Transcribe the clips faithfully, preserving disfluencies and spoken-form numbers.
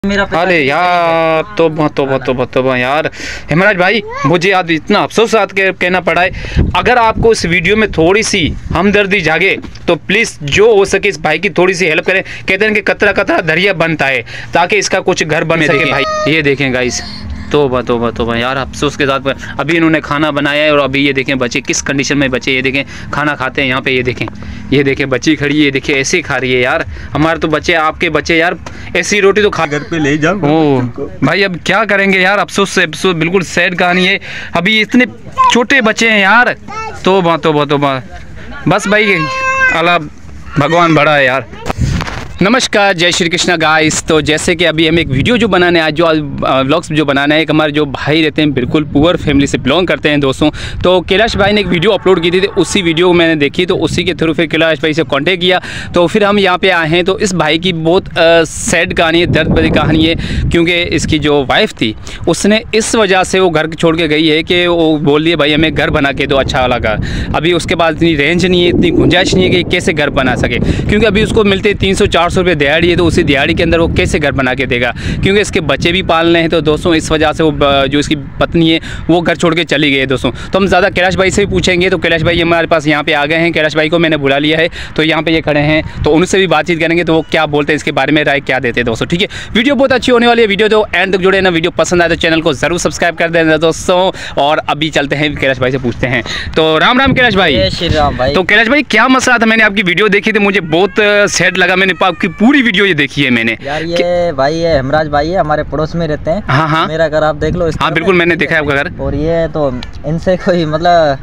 मेरा अरे यार तो तो तो तो यार हेमराज भाई, मुझे आज इतना अफसोस साथ के कहना पड़ा है। अगर आपको इस वीडियो में थोड़ी सी हमदर्दी जागे तो प्लीज़ जो हो सके इस भाई की थोड़ी सी हेल्प करें। कहते हैं कि कतरा कतरा दरिया बनता है, ताकि इसका कुछ घर बन सके भाई। ये देखें गाइस, तोबा तोबा तोबा यार, अफसोस के साथ अभी इन्होंने खाना बनाया है और अभी ये देखें बच्चे किस कंडीशन में बच्चे ये देखें खाना खाते हैं यहाँ पे। ये देखें ये देखें बच्ची खड़ी है, ये देखिए ऐसे ही खा रही है यार। हमारे तो बच्चे, आपके बच्चे यार ऐसी रोटी तो खा घर पे ले जाओ। ओ भाई अब क्या करेंगे यार, अफसोस से अफसोस, बिल्कुल सैड कहानी है। अभी इतने छोटे बच्चे हैं यार, तोबा तोबा तोबा। बस भाई अल्लाह भगवान बड़ा है यार। नमस्कार, जय श्री कृष्णा गाइस। तो जैसे कि अभी हम एक वीडियो जो बनाने आज जो व्लॉग्स जो बनाना है, एक हमारे जो भाई रहते हैं बिल्कुल पुअर फैमिली से बिलोंग करते हैं दोस्तों। तो कैलाश भाई ने एक वीडियो अपलोड की थी, तो उसी वीडियो को मैंने देखी, तो उसी के थ्रू फिर कैलाश भाई से कांटेक्ट किया। तो फिर हम यहाँ पे आए हैं। तो इस भाई की बहुत सैड कहानी है, दर्द भरी कहानी है, क्योंकि इसकी जो वाइफ थी उसने इस वजह से वो घर छोड़ के गई है कि वो बोल रही है भाई हमें घर बना के दो, अच्छा वाला घर। अभी उसके पास इतनी रेंज नहीं है, इतनी गुंजाइश नहीं है कि कैसे घर बना सके, क्योंकि अभी उसको मिलते तीन सौ चार सौ रुपये दिहाड़ी है। तो उसी दिहाड़ी के अंदर वो कैसे घर बना के देगा, क्योंकि इसके बच्चे भी पालने हैं। तो दोस्तों इस वजह से वो जो इसकी पत्नी है वो घर छोड़ के चली गई है दोस्तों। तो हम ज़्यादा कैलाश भाई से भी पूछेंगे। तो कैलाश भाई हमारे पास यहाँ पे आ गए हैं, कैलाश भाई को मैंने बुला लिया है, तो यहाँ पे ये खड़े हैं। तो उनसे भी बातचीत करेंगे, तो वो क्या बोलते हैं इसके बारे में, राय क्या देते हैं दोस्तों। ठीक है, वीडियो बहुत अच्छी होने वाली है। वीडियो तो एंड तक जुड़े ना, वीडियो पसंद आए तो चैनल को जरूर सब्सक्राइब कर देना दोस्तों। और अभी चलते हैं कैलाश भाई से पूछते हैं। तो राम राम कैलाश भाई। श्री राम भाई। तो कैलाश भाई क्या मसला था, मैंने आपकी वीडियो देखी थी, मुझे बहुत सैड लगा। मैंने आपकी पूरी वीडियो ये देखी है मैंने यार। ये भाई है हेमराज भाई है, हमारे पड़ोस में रहते हैं। हाँ हाँ, मेरा घर आप देख लो। हाँ बिल्कुल, मैंने देखा है आपका घर। और ये तो इनसे कोई मतलब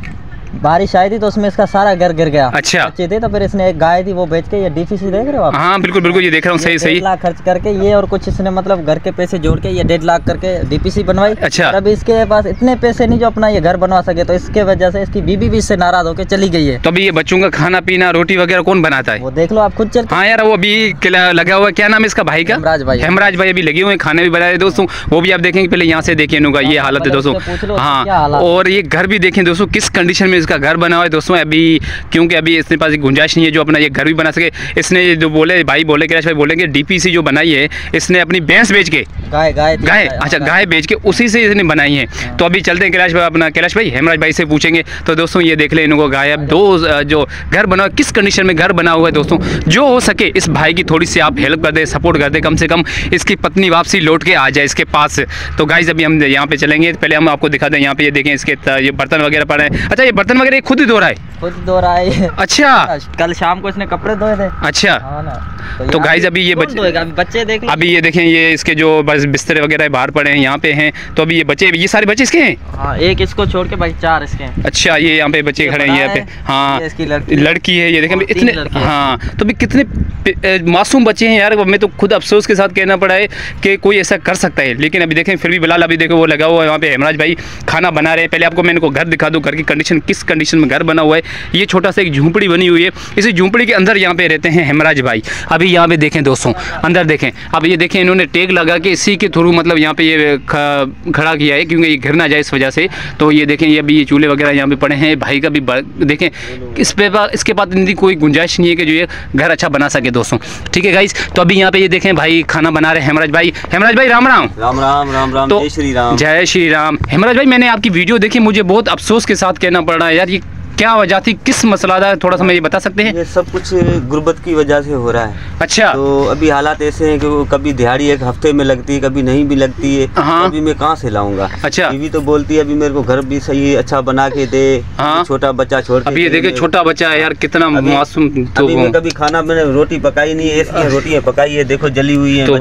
बारिश आई थी तो उसमें इसका सारा घर गिर गया। अच्छा, बच्चे थे तो फिर इसने एक गाय थी वो बेच के, ये डीपीसी देख रहे हो आप? हाँ बिल्कुल बिल्कुल, ये देख रहा हूँ। सही सही, लाख खर्च करके ये और कुछ इसने मतलब घर के पैसे जोड़ के ये डेढ़ लाख करके डीपीसी बनवाई। अच्छा, अभी इसके पास इतने पैसे नहीं जो अपना ये घर बनवा सके, तो इसके वजह से इसकी बीबी भी इससे नाराज होकर चली गई है। तो अभी ये बच्चों का खाना पीना रोटी वगैरह कौन बनाता है? वो देख लो आप खुद चल। हाँ यार, वो अभी लगा हुआ, क्या नाम है इसका भाई का? हेमराज भाई। हेमराज भाई अभी लगे हुए खाने भी बनाए दोस्तों, वो भी आप देखेंगे। पहले यहाँ से देखिए इनका ये हालत है दोस्तों। हाँ, और ये घर भी देखें दोस्तों किस कंडीशन में इसका घर बना हुआ है दोस्तों अभी, क्योंकि अभी इसके पास गुंजाइश नहीं है जो अपना ये घर भी बना सके। इसने जो बोले भाई बोले कैलाश भाई बोलेंगे डीपीसी जो बनाई है इसने अपनी भैंस बेच के, गाय गाय गाय अच्छा गाय बेच के उसी से इसने बनाई है। तो अभी चलते हैं कैलाश भाई, अपना कैलाश भाई हेमराज भाई से पूछेंगे। तो दोस्तों ये देख ले इनको गाय, अब दो जो घर बना किस कंडीशन में घर बना हुआ है दोस्तों। जो हो सके इस भाई की थोड़ी सी आप हेल्प कर दे, सपोर्ट कर दे, कम से कम इसकी पत्नी वापसी लौट के आ जाए इसके पास। तो गाइस अभी हम यहाँ पे चलेंगे, पहले हम आपको दिखा दें। यहाँ पे ये देखें इसके ये बर्तन वगैरह पड़े हैं। अच्छा, ये बर्तन वगैरह खुद ही धो रहा है? खुद धो रहा है। अच्छा, कल शाम को इसने कपड़े धोए थे। अच्छा हाँ ना। तो, तो गाइस अभी ये बच्चे अभी बच्चे देख लो। अभी ये देखें ये इसके जो बस बिस्तर वगैरह बाहर पड़े हैं यहाँ पे हैं। तो अभी ये बच्चे, ये सारे बच्चे इसके हैं? हाँ, एक इसको छोड़ के भाई चार इसके हैं। अच्छा, ये यहाँ पे बच्चे खड़े हैं यहाँ पे। हाँ, ये इसकी लड़की लड़की है, ये देखें इतने। हाँ, तो भी कितने मासूम बच्चे हैं यार। मैं तो खुद अफसोस के साथ कहना पड़ा है कि कोई ऐसा कर सकता है, लेकिन अभी देखें फिर भी बिलाल अभी देखो वो लगा हुआ है वहाँ पे। हेमराज भाई खाना बना रहे हैं। पहले आपको मैंने को घर दिखा दूँ, घर की कंडीशन किस कंडीशन में घर बना हुआ है। ये छोटा सा एक झूंपड़ी बनी हुई है, इसी झूंपड़ी के अंदर यहाँ पे रहते हैं हेमराज भाई। अभी यहाँ पे देखें दोस्तों, अंदर देखें। अब ये देखें इन्होंने टेग लगा के इसी के थ्रू मतलब यहाँ पे ये खड़ा किया है, क्योंकि ये गिर ना जाए इस वजह से। तो ये देखें ये अभी ये चूल्हे वगैरह यहाँ पे पड़े हैं। भाई का भी देखें इस पे इसके पास इतनी कोई गुंजाइश नहीं है कि जो ये घर अच्छा बना सके दोस्तों। ठीक है गाइस, तो अभी यहाँ पे ये देखें भाई खाना बना रहे हैं हेमराज भाई। हेमराज भाई राम राम। राम राम राम राम। तो जय श्री राम। जय श्री राम। हेमराज भाई मैंने आपकी वीडियो देखी, मुझे बहुत अफसोस के साथ कहना पड़ रहा है यार, ये क्या वजह थी, किस मसला था, थोड़ा सा मुझे बता सकते हैं? ये सब कुछ गुर्बत की वजह से हो रहा है। अच्छा, तो अभी हालात ऐसे हैं कि वो कभी दिहाड़ी एक हफ्ते में लगती है, कभी नहीं भी लगती है। हाँ, अभी मैं कहाँ से लाऊंगा? अच्छा, बीवी तो बोलती है अभी मेरे को घर भी सही अच्छा बना के दे। हाँ, छोटा बच्चा छोड़ के। अभी ये देखे छोटा बच्चा है यार, कितना मासूम। तो अभी मैं कभी खाना मैंने रोटी पकाई नहीं है, ऐसी रोटियाँ पकाई है देखो जली हुई है।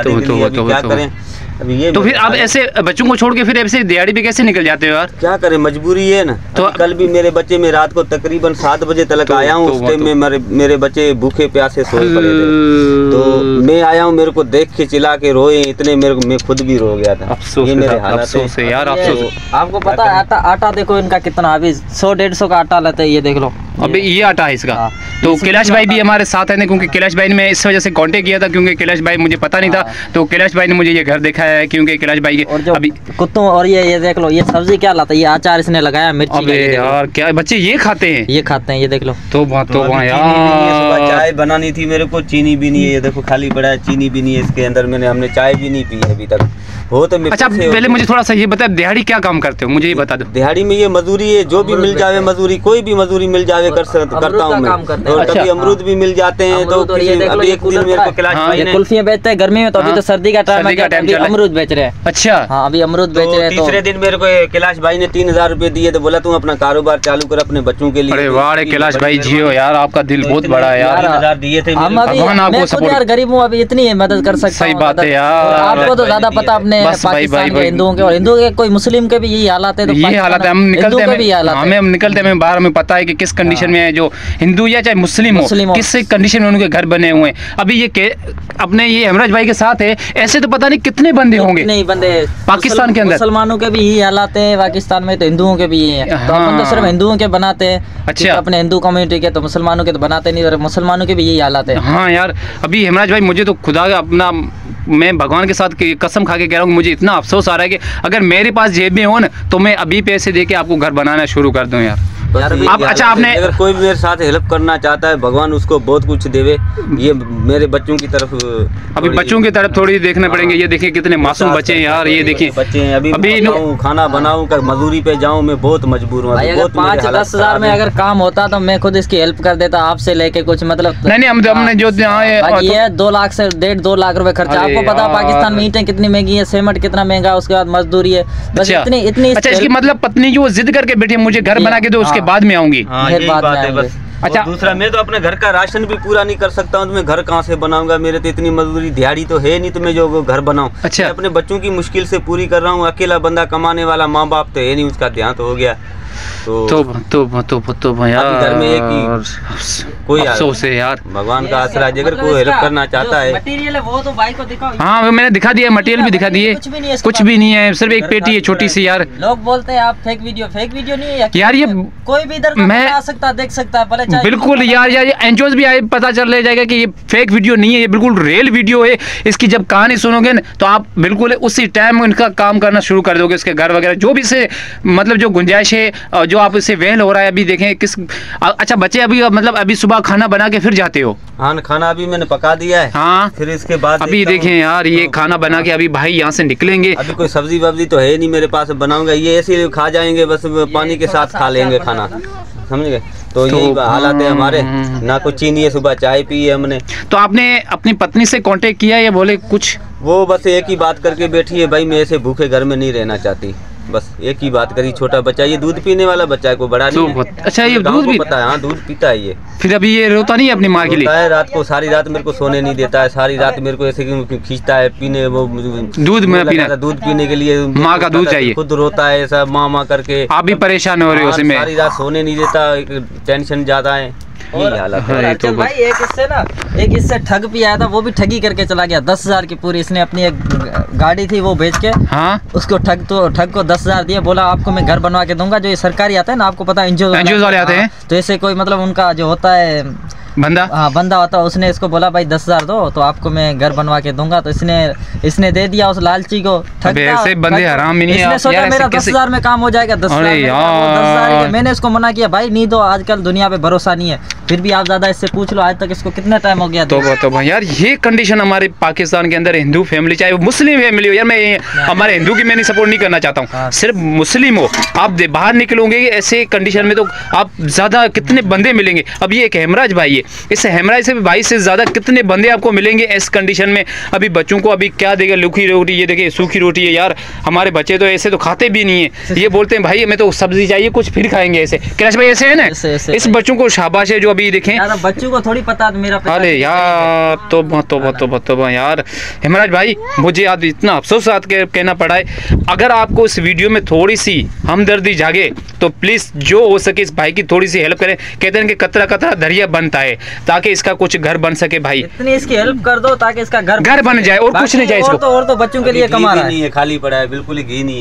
क्या करें अभी ये? तो फिर आप ऐसे बच्चों को छोड़ के फिर ऐसे दिहाड़ी पे कैसे निकल जाते हो यार? क्या करें, मजबूरी है ना। तो कल भी मेरे बच्चे में रात को तकरीबन सात बजे तक आया हूँ, उस टाइम में मेरे मेरे बच्चे भूखे प्यासे सोए पड़े थे। तो मैं आया हूँ, मेरे को देख के चिल्ला के रोए इतने, मेरे को मैं खुद भी रो गया था। अफसोस, ये मेरे हालात है यार। अफसोस। आपको पता है आटा आटा देखो इनका कितना, अभी सौ डेढ़ सौ का आटा लेते हैं, ये देख लो। अभी ये आटा है इसका। हाँ। तो कैलाश भाई भी हमारे साथ है, क्योंकि कैलाश भाई ने मैं इस वजह से कांटेक्ट किया था, क्योंकि कैलाश भाई मुझे पता नहीं था, तो कैलाश भाई ने मुझे ये घर दिखाया है, क्योंकि कैलाश भाई और के जो अभी कुत्तों और ये ये देख लो, ये सब्जी क्या लाता है, ये अचार इसने लगाया मिर्ची का, अबे ये देख लो। यार क्या बच्चे ये खाते हैं, ये खाते हैं, ये देख लो। तो बात तो अभी वहाँ चीनी भी नहीं है, सुबह यार चाय बनानी थी मेरे को, चीनी भी नहीं है, ये देखो खाली पड़ा है, चीनी भी नहीं है इसके अंदर, मैंने हमने चाय भी नहीं पी है अभी तक। हो तो मैं अच्छा पीछे पहले हो- मुझे थोड़ा सा ये बता, दिहाड़ी क्या काम करते हो, मुझे ये बता दो। दिहाड़ी में ये मजदूरी है, जो भी मिल जावे मजदूरी, कोई भी मजदूरी मिल जावे कर सक- अमरूद करता का हूँ काम मैं। करते हैं। और अच्छा। कभी अमरूद भी मिल जाते हैं, तो अमरूद और ये किसी- देख लो, अभी ये एक दिन कूलर मेरे को पड़ा कैलाश हाँ, भाई ये ने कुल्फियाँ बेचते हैं गर्मी में, तो अभी हाँ। तो सर्दी का टाइम सर्दी है, का टाइम अभी चल रहा है। अमरूद बेच रहे हैं। अच्छा हाँ अभी अमरूद बेच तो रहे हैं। तीसरे तो दिन मेरे को कैलाश भाई ने तीन हजार रूपए दिए, तो बोला तू अपना कारोबार चालू कर अपने बच्चों के लिए। अरे तो वाह रे इसकी कैलाश बड़ी भाई मेहरबानी। जियो यार, आपका दिल तो बहुत इतने बड़ा है यार। तीन हजार दिए थे हम मेरे अभी भगवान आपको मैं खुद support- यार गरीब हूँ, अभी इतनी मदद कर सकता सही हूँ, बात है मदद। यार। और आपको तो ज्यादा पता अपने बस भाई, पाकिस्तान भाई, के भाई। हिंदुओं के, और हिंदुओं के कोई मुस्लिम के भी यही हालात है, तो ये पाकिस्तान- हालत है, हम हिंदू निकलते के भी यही हैं, हालात हमें है। हम निकलते हैं, हमें बाहर हमें पता है कि किस कंडीशन में है, जो हिंदू या चाहे मुस्लिम मुस्लिम हो, हो। किस कंडीशन में उनके घर बने हुए हैं। अभी ये के, अपने ये हेमराज भाई के साथ है, ऐसे तो पता नहीं कितने बंदे होंगे नहीं बंदे पाकिस्तान के अंदर। मुसलमानों के भी यही हालात है पाकिस्तान में, तो हिंदुओं के भी यही है। तो अपन तो हाँ। सिर्फ हिंदुओं के बनाते हैं, अच्छा। ठीक है, अपने हिंदू कम्युनिटी के, तो मुसलमानों के तो बनाते नहीं, और मुसलमानों के भी यही हालात है। हाँ यार, अभी हेमराज भाई मुझे तो खुदा का अपना, मैं भगवान के साथ की कसम खा के कह रहा हूँ, मुझे इतना अफसोस आ रहा है कि अगर मेरे पास जेब में हो ना, तो मैं अभी पैसे दे के आपको घर बनाना शुरू कर दूँ यार। बस यार, यही आप- हालत अच्छा, है। आपने- अगर कोई भी मेरे साथ हेल्प करना चाहता है, भगवान उसको बहुत कुछ देवे। ये मेरे बच्चों की तरफ अभी थोड़ी- बच्चों की तरफ थोड़ी देखने पड़ेंगे। ये देखिए कितने मासूम बच्चे हैं यार, ये देखिए बच्चे हैं। अभी अभी अभी नो- खाना बनाऊं का मजदूरी पे जाऊं, मैं बहुत मजबूर हूँ। भाई अभी अगर बहुत मेरे पाँच हालात दस हजार खराब में हैं। अगर काम होता तो मैं खुद इसकी हेल्प कर देता, आपसे लेके कुछ मतलब। नहीं नहीं, हम हमने जो यहाँ ये- बाकी ये दो लाख से डेढ़ दो लाख रुपए खर्चा। अरे आपको पता है यार। पाकिस्तान में ईंटें कितनी महंगी है, सीमेंट कितना महंगा है, उसके बाद मजदूरी है, बस अच्छा इतनी इतनी अच्छा, इसकी मतलब पत्नी जो जिद करके बैठी है, मुझे घर जी, बना के दो, उसके हाँ। बाद में आऊंगी। हाँ, फिर यही बाद बात में है बस। आएंगे। अच्छा। अच्छा, दूसरा मैं तो अपने घर का राशन भी पूरा नहीं कर सकता हूँ, तो मैं घर कहाँ से बनाऊंगा? मेरे तो इतनी मजदूरी दिहाड़ी तो है नहीं, तो मैं जो घर बनाऊं। अच्छा। मैं अपने बच्चों की मुश्किल से पूरी कर रहा हूँ। अकेला बंदा कमाने वाला, माँ बाप तो है नहीं, उसका देहांत हो गया। तो तो तो तो तो यार, अभी घर में एक ही कोई अफसोस है यार। भगवान का आसरा है, अगर कोई हेल्प करना चाहता है। मटेरियल है वो तो भाई को दिखाओ। हाँ वो मैंने दिखा दिया, मटेरियल भी दिखा दिए, कुछ भी नहीं है इसके कुछ भी नहीं है, सिर्फ एक पेटी है छोटी सी यार। लोग बोलते हैं आप फेक वीडियो, फेक वीडियो नहीं है यार ये कोई भी इधर का मैं- आ सकता है, देख सकता है, भले चाहे बिल्कुल यार, यार एनजीओ भी आए, पता चल ले जाएगा कि ये फेक वीडियो नहीं है, ये बिल्कुल रियल वीडियो है। इसकी जब कहानी सुनोगे ना, तो आप बिल्कुल उसी टाइम इनका काम करना शुरू कर दोगे, इसके घर वगैरह जो भी से मतलब जो गुंजाइश है, और जो आप इससे वेल हो रहा है। अभी देखें किस अच्छा बच्चे अभी मतलब अभी सुबह खाना बना के फिर जाते हो? हाँ, खाना अभी मैंने पका दिया है। हाँ, फिर इसके बाद अभी देखता देखें हूँ। यार, ये तो खाना बना के अभी भाई यहाँ से निकलेंगे। अभी कोई सब्जी वब्जी तो है नहीं मेरे पास, बनाऊंगा ये ऐसे ही खा जाएंगे, बस पानी के साथ खा लेंगे खाना, समझ गए? तो तो- यही हालात है हमारे। ना कुछ चीनी है, सुबह चाय पी है हमने। तो आपने अपनी पत्नी से कांटेक्ट किया या बोले कुछ? वो बस एक ही बात करके बैठी है, भाई मैं ऐसे भूखे घर में नहीं रहना चाहती, बस एक ही बात करी। छोटा बच्चा, ये दूध पीने वाला बच्चा है, कोई बड़ा नहीं तो है। अच्छा, ये गाँव दूध को भी पता है, हाँ दूध पीता है ये। फिर अभी ये रोता नहीं है अपनी माँ के लिए? रोता है रात को, सारी रात मेरे को सोने नहीं देता है, सारी रात मेरे को ऐसे क्यों खींचता है पीने, वो दूध में वो पीना? लगाता है, दूध पीने के लिए माँ का दूध चाहिए। खुद रोता है ऐसा माँ माँ करके। आप भी परेशान हो रहे हो हाँ, उसमें? सारी रात सोने नहीं देता, एक टेंशन ज्यादा है, यही हालत है। और अरे अचल तो भाई एक इससे ना एक इससे ठग भी आया था, वो भी ठगी करके चला गया दस हजार की पूरी। इसने अपनी एक गाड़ी थी वो बेच के हाँ, उसको ठग तो ठग को दस हजार दिया, बोला आपको मैं घर बनवा के दूंगा। जो ये सरकारी आता है ना, आपको पता है एनजीओ एनजीओ वाले आते हैं। तो ऐसे कोई मतलब उनका जो होता है बंदा। हाँ बंदा होता है, उसने इसको बोला भाई दस हजार दो तो आपको मैं घर बनवा के दूंगा। तो इसने इसने दे दिया उस लालची को। अबे ऐसे बंदे हराम ही नहीं है इसने आप सोचा यार, मेरा ऐसे दस कैसे- हजार में काम हो जाएगा, दस अरे हजार में काम हो, दस हजार यार। ही। मैंने इसको मना किया, भाई नहीं दो, आजकल दुनिया पे भरोसा नहीं है। फिर भी आप ज्यादा इससे पूछ लो, आज तक इसको कितना टाइम हो गया? तो तो भाई यार, ये कंडीशन हमारे पाकिस्तान के अंदर हिंदू फैमिली, चाहे वो मुस्लिम फैमिली हो यार, मैं हमारे हिंदू की मैं नहीं सपोर्ट नहीं करना चाहता हूँ, हाँ। सिर्फ मुस्लिम हो आप दे- बाहर निकलोगे ऐसे कंडीशन में तो आप ज्यादा कितने बंदे मिलेंगे। अब ये एक हेमराज भाई है, इस हेमराज से भी भाई से ज्यादा कितने बंदे आपको मिलेंगे इस कंडीशन में। अभी बच्चों को अभी क्या देगा? सूखी रोटी, ये देखिए सूखी रोटी है यार। हमारे बच्चे तो ऐसे तो खाते भी नहीं है, ये बोलते हैं भाई हमें तो सब्जी चाहिए कुछ, फिर खाएंगे ऐसे। कैलाश भाई ऐसे है ना, ऐसे- ऐसे- इस बच्चों को शाबाश है जो अभी देखें। यार बच्चों को थोड़ी पता है मेरा पिता अरे कैसे यार, तो तो तो तो यार हेमराज भाई, मुझे आज इतना अफसोस साथ के कहना पड़ा है। अगर आपको इस वीडियो में थोड़ी सी हमदर्दी जागे तो प्लीज जो हो सके इस भाई की थोड़ी सी हेल्प करें। कहते हैं कि कतरा कतरा दरिया बनता है, ताकि इसका कुछ घर बन सके भाई। इतनी इसकी हेल्प कर दो ताकि इसका घर घर बन जाए और कुछ नहीं चाहिए और इसको। तो और तो बच्चों के लिए अभी घी कमा भी रहा है। नहीं है, खाली पड़ा है, बिल्कुल ही घी नहीं है।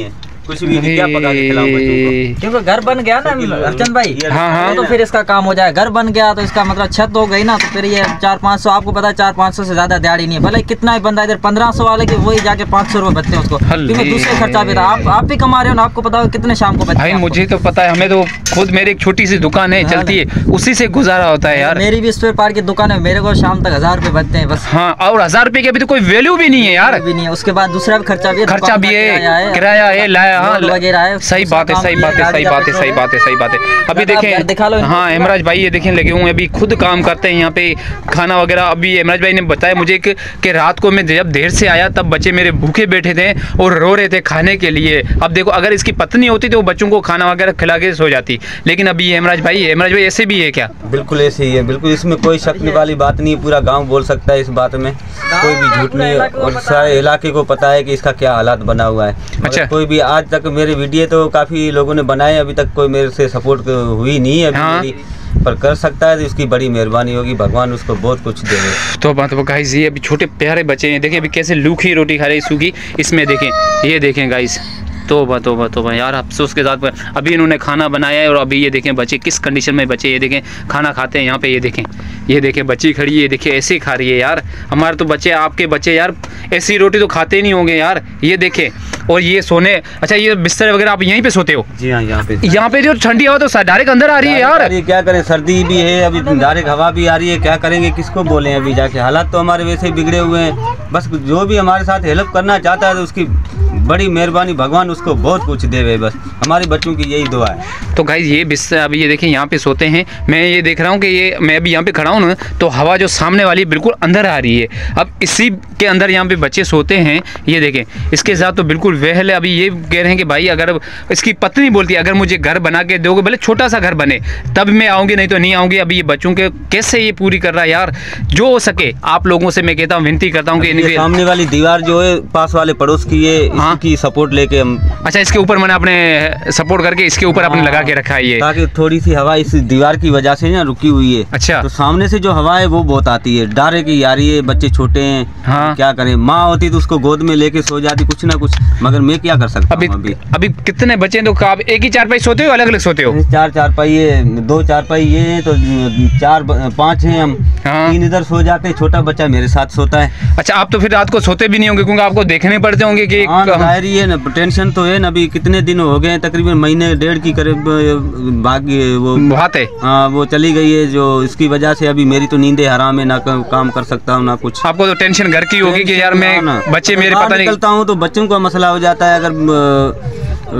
कुछ भी नहीं, क्या पका के खिलाऊं बच्चों को? क्योंकि घर बन गया ना अर्चन भाई, हाँ हाँ, तो फिर इसका काम हो जाए। घर बन गया तो इसका मतलब छत हो गई ना, तो फिर ये चार पाँच सौ, आपको पता है चार पाँच सौ से ज्यादा दिहाड़ी नहीं है। भले कितना ही बंदा इधर पंद्रह सौ वाले के वही जाके पाँच सौ रुपए बचते हैं उसको, क्योंकि दूसरे खर्चा भी था। आप आप भी कमा रहे हो ना, आपको पता है कितने शाम को बचते भाई। मुझे तो पता है, हमें तो खुद मेरी एक छोटी सी दुकान है चलती है, उसी से गुजारा होता है यार। मेरी भी स्पेयर पार्ट की दुकान है, मेरे को शाम तक हजार रुपए बचते हैं बस। हाँ, और हजार रुपए की अभी तो कोई वैल्यू भी नहीं है यार, भी नहीं है। उसके बाद दूसरा भी खर्चा भी है, खर्चा भी है, किराया है, लाया वगैरह है। सही बात है, सही बात है, सही बात है, सही बात है, सही बात है। अभी देखें, दिखा लो। हाँ हेमराज भाई ये देखें लगे हुए, अभी खुद काम करते हैं यहाँ पे, खाना वगैरह। अभी हेमराज भाई ने बताया मुझे कि, कि रात को मैं जब देर से आया तब बच्चे मेरे भूखे बैठे थे और रो रहे थे खाने के लिए। अब देखो, अगर इसकी पत्नी होती तो वो बच्चों को खाना वगैरह खिला के सो जाती, लेकिन अभी हेमराज भाई, हेमराज भाई ऐसे भी है क्या? बिल्कुल ऐसे ही है, बिल्कुल इसमें कोई शक वाली बात नहीं है। पूरा गाँव बोल सकता है इस बात में, कोई भी झूठ नहीं है, और सारे इलाके को पता है कि इसका क्या हालात बना हुआ है। अच्छा, कोई भी आज तक मेरे वीडियो तो काफी लोगों ने बनाए, अभी तक कोई मेरे से सपोर्ट हुई नहीं है अभी। हाँ। मेरी पर कर सकता है तो इसकी बड़ी मेहरबानी होगी, भगवान उसको बहुत कुछ देंगे। तो बात वो गाइस, ये अभी छोटे प्यारे बच्चे हैं, देखें अभी कैसे लूखी रोटी खा रहे हैं सूखी, इसमें देखें, ये देखें गाइस। तोबा तोबा तोबा यार, अफसोस के साथ अभी इन्होंने खाना बनाया है और अभी ये देखें बच्चे किस कंडीशन में बच्चे, ये देखें खाना खाते हैं यहाँ पे, ये देखें, ये देखें बच्ची खड़ी है, ये देखिए ऐसे ही खा रही है यार। हमारे तो बच्चे, आपके बच्चे यार ऐसी रोटी तो खाते नहीं होंगे यार, ये देखें। और ये सोने, अच्छा ये बिस्तर वगैरह आप यहीं पे सोते हो? जी हाँ, यहाँ पे यहाँ पे जो ठंडी हवा तो डायरेक्ट अंदर आ रही है यार। क्या करें, सर्दी भी है, अभी डायरेक्ट हवा भी आ रही है, क्या करेंगे, किसको बोले अभी जाके। हालात तो हमारे वैसे ही बिगड़े हुए हैं, बस जो भी हमारे साथ हेल्प करना चाहता है तो उसकी बड़ी मेहरबानी, भगवान उसको बहुत कुछ देवे, बस हमारे बच्चों की यही दुआ है। तो गाइस ये बिस्तर अभी ये देखें यहाँ पे सोते हैं, मैं ये देख रहा हूँ कि ये मैं अभी यहाँ पे खड़ा हूँ ना, तो हवा जो सामने वाली बिल्कुल अंदर आ रही है। अब इसी के अंदर यहाँ पे बच्चे सोते हैं, ये देखें, इसके साथ तो बिल्कुल वहल है। अभी ये कह रहे हैं कि भाई अगर इसकी पत्नी बोलती है अगर मुझे घर बना के दोगे, भले छोटा सा घर बने, तब मैं आऊँगी, नहीं तो नहीं आऊँगी। अभी ये बच्चों के कैसे ये पूरी कर रहा है यार। जो हो सके आप लोगों से मैं कहता हूँ, विनती करता हूँ कि इनके सामने वाली दीवार जो है पास वाले पड़ोस की है, इसकी सपोर्ट लेके हम, अच्छा इसके ऊपर मैंने अपने सपोर्ट करके इसके ऊपर अपने लगा के रखा है ये, ताकि थोड़ी सी हवा इस दीवार की वजह से ना रुकी हुई है। अच्छा, तो सामने से जो हवा है वो बहुत आती है, डारे की आ रही है, बच्चे छोटे हैं। हाँ, क्या करें, माँ होती तो उसको गोद में लेके सो जाती कुछ ना कुछ, मगर मैं क्या कर सकता हूँ। अभी अभी कितने बच्चे हैं, तो आप एक ही चारपाई सोते हो, अलग अलग सोते हो? चार चारपाई है, दो चारपाई ये है, तो चार पाँच हैं हम। हाँ। तीन इधर सो जाते हैं, छोटा बच्चा मेरे साथ सोता है। अच्छा, आप तो फिर रात को सोते भी नहीं होंगे क्योंकि आपको देखने पड़ते होंगे कि जाहिर ही है ना, टेंशन तो है ना। अभी कितने दिन हो गए, तकरीबन महीने डेढ़ की करीब भाग वो बात है, हाँ वो चली गई है, जो इसकी वजह से अभी मेरी तो नींदें हराम है, ना काम कर सकता हूँ ना कुछ। आपको तो टेंशन घर की होगी कि यार मैं बच्चे मेरे पता नहीं, निकलता हूँ तो बच्चों का मसला हो जाता है, अगर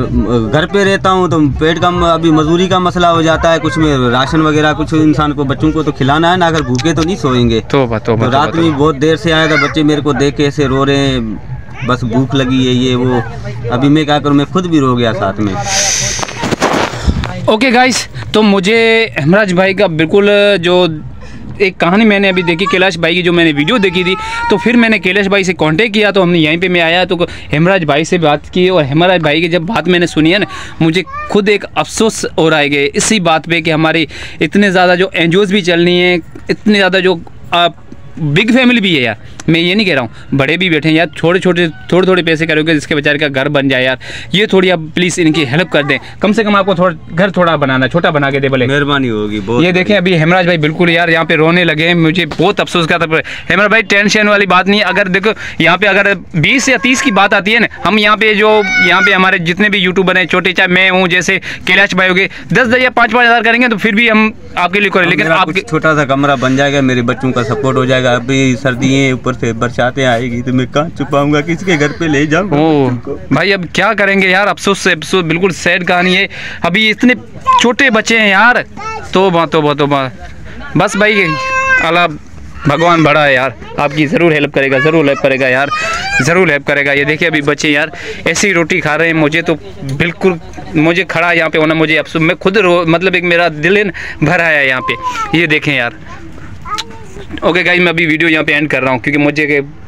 घर पे रहता हूँ तो पेट का, अभी मजदूरी का मसला हो जाता है, कुछ में राशन वगैरह कुछ इंसान को बच्चों को तो खिलाना है ना, अगर भूखे तो नहीं सोएंगे। तो, तो, तो रात में बहुत देर से आया था, बच्चे मेरे को देख के ऐसे रो रहे हैं, बस भूख लगी है ये वो। अभी मैं क्या करूँ, मैं खुद भी रो गया साथ में। ओके गाइस, तो मुझे हेमराज भाई का बिल्कुल जो एक कहानी मैंने अभी देखी कैलाश भाई की, जो मैंने वीडियो देखी थी, तो फिर मैंने कैलाश भाई से कांटेक्ट किया, तो हमने यहीं पे मैं आया तो हेमराज भाई से बात की, और हेमराज भाई की जब बात मैंने सुनी है ना, मुझे खुद एक अफसोस हो रहा है इसी बात पे कि हमारी इतने ज़्यादा जो एनजीओज़ भी चल रही हैं, इतने ज़्यादा जो आप बिग फैमिली भी है यार, मैं ये नहीं कह रहा हूँ, बड़े भी बैठे हैं यार, छोटे छोटे थोड़े थोड़े पैसे करोगे जिसके बेचारे का घर बन जाए यार, ये थोड़ी आप प्लीज़ इनकी हेल्प कर दें, कम से कम आपको थोड़ा घर थोड़ा बनाना, छोटा बना के दे बोले, मेहरबानी होगी बहुत। ये देखें अभी हेमराज भाई बिल्कुल यार यहाँ पे रोने लगे हैं, मुझे बहुत अफसोस का था। हेमराज भाई टेंशन वाली बात नहीं है, अगर देखो यहाँ पे अगर बीस या तीस की बात आती है ना, हम यहाँ पे जो यहाँ पे हमारे जितने भी यूट्यूबर हैं, छोटे चाहे मैं हूँ जैसे कैलाश भाई हो गए, दस दस या पाँच पाँच हज़ार करेंगे तो फिर भी हम आपके लिए करें, लेकिन आपके छोटा सा कमरा बन जाएगा, मेरे बच्चों का सपोर्ट हो जाएगा। अभी सर्दी ऊपर से बरसातें आएगी तो मैं कहाँ छुपाऊंगा, किसके घर पे ले जाऊंगा भाई। अब क्या करेंगे यार, अफसोस से अफसोस, बिल्कुल सैड कहानी है। अभी इतने छोटे बच्चे हैं यार, तो बात तो बात तो बस भाई अल्लाह भगवान बड़ा है यार, आपकी ज़रूर हेल्प करेगा, ज़रूर हेल्प करेगा यार, ज़रूर हेल्प करेगा। ये देखिए अभी बच्चे यार ऐसी रोटी खा रहे हैं, मुझे तो बिल्कुल, मुझे खड़ा यहाँ पे होना, मुझे अफसोस, मैं खुद रो, मतलब एक मेरा दिल भर आया है यहाँ पे, ये देखें यार। ओके गाइस, मैं अभी वीडियो यहाँ पे एंड कर रहा हूँ क्योंकि मुझे